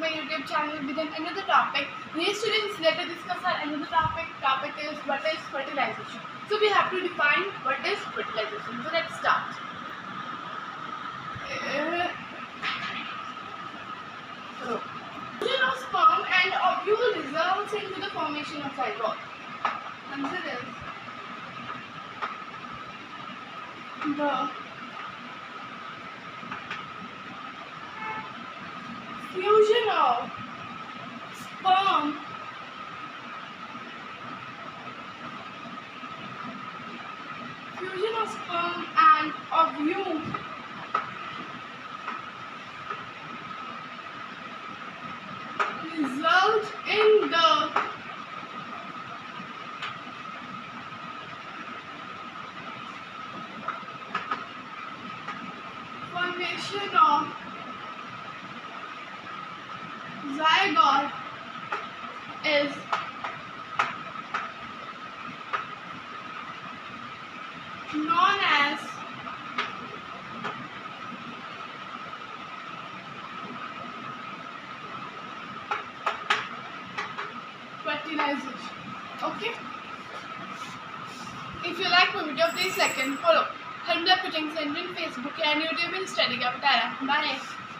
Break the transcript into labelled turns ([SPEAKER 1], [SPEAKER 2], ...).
[SPEAKER 1] my YouTube channel with another topic. Hey students, let us discuss our another topic. Topic is what is fertilization. So we have to define what is fertilization. So let's start. Fusion of sperm and ovule results into the formation of zygote. Consider the fusion of sperm and ovule result in the formation of zygote is known as fertilization. Okay. If you like my video, please like and follow. Help the coaching center in Facebook and YouTube and study. Bye.